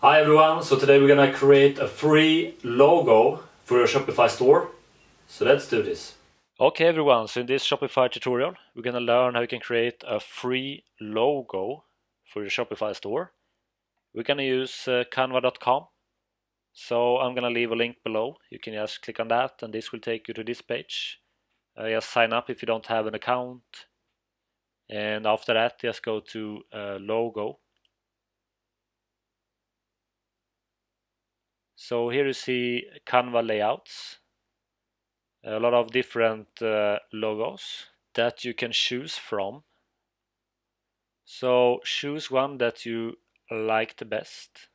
Hi everyone, so today we're gonna create a free logo for your Shopify store. So let's do this. Okay everyone, so in this Shopify tutorial we're gonna learn how you can create a free logo for your Shopify store. We're gonna use canva.com. So I'm gonna leave a link below. You can just click on that and this will take you to this page. Just sign up if you don't have an account. And after that just go to logo. So here you see Canva layouts, a lot of different logos that you can choose from. So choose one that you like the best.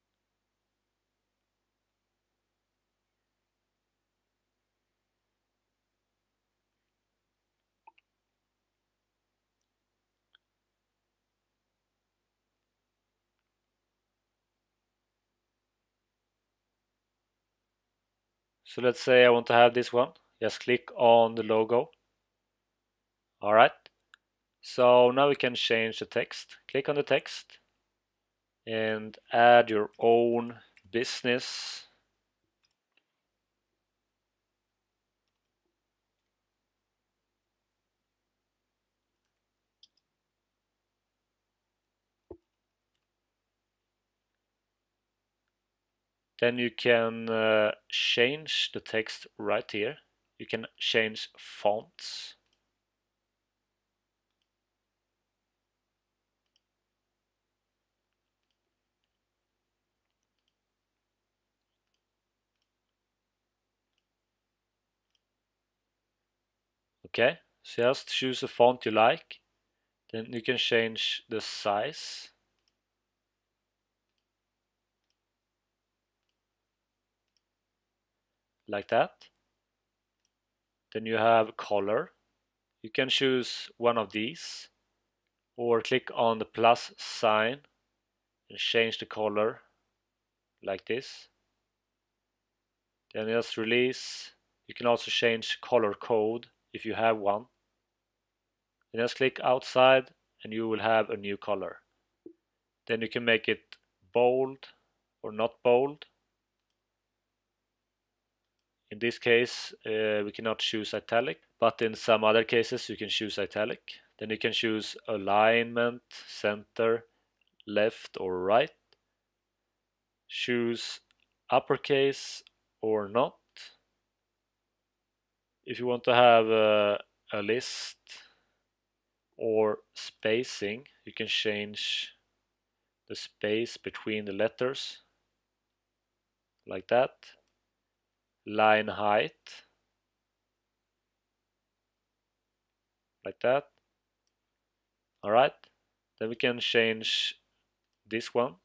So let's say I want to have this one. Just click on the logo. Alright. So now we can change the text. Click on the text and add your own business. Then you can change the text right here. You can change fonts. Okay, so just choose a font you like. Then you can change the size. Like that. Then you have color. You can choose one of these or click on the plus sign and change the color like this. Then just release. You can also change color code if you have one. Then just click outside and you will have a new color. Then you can make it bold or not bold. In this case we cannot choose italic, but in some other cases you can choose italic. Then you can choose alignment, center, left or right. Choose uppercase or not. If you want to have a list or spacing, you can change the space between the letters like that. Line height like that. Alright, then we can change this one.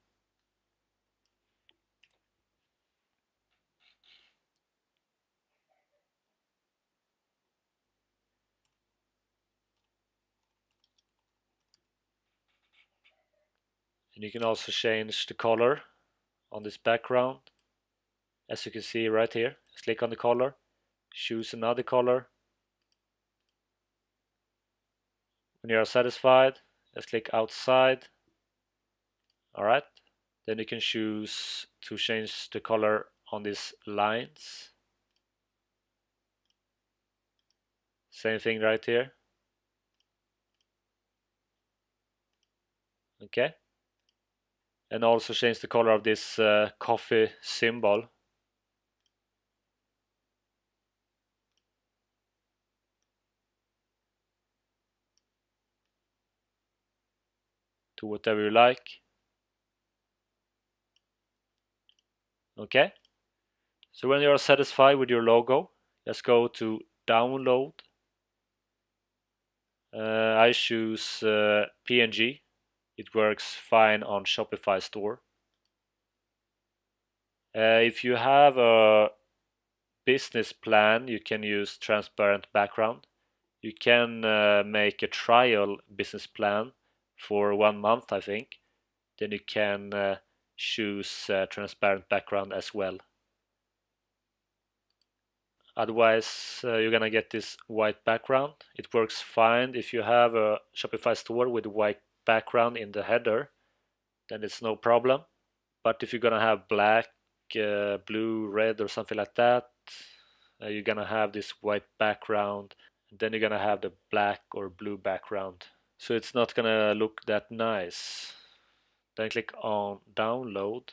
And you can also change the color on this background. As you can see right here, just click on the color, choose another color. When you are satisfied, just click outside. Alright, then you can choose to change the color on these lines. Same thing right here. Okay. And also change the color of this coffee symbol. To whatever you like. Okay. So when you are satisfied with your logo, let's go to download. I choose PNG. It works fine on Shopify store. If you have a business plan, you can use transparent background. You can make a trial business plan for 1 month, I think. Then you can choose transparent background as well. Otherwise, you're gonna get this white background. It works fine if you have a Shopify store with white background in the header, then it's no problem. But if you're gonna have black, blue, red, or something like that, you're gonna have this white background, and then you're gonna have the black or blue background. So it's not gonna look that nice. Then click on download.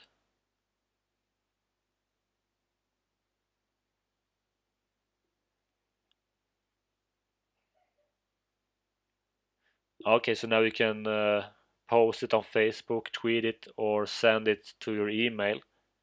Okay, so now you can post it on Facebook, tweet it, or send it to your email.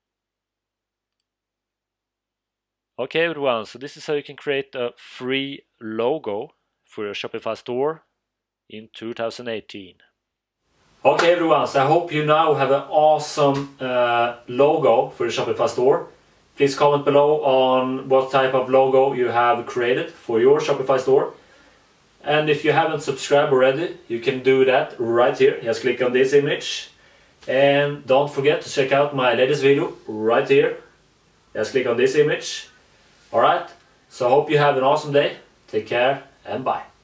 Okay everyone, so this is how you can create a free logo for your Shopify store in 2018. Okay everyone, so I hope you now have an awesome logo for your Shopify store. Please comment below on what type of logo you have created for your Shopify store. And if you haven't subscribed already, you can do that right here. Just click on this image. And don't forget to check out my latest video right here. Just click on this image. Alright, so I hope you have an awesome day. Take care and bye.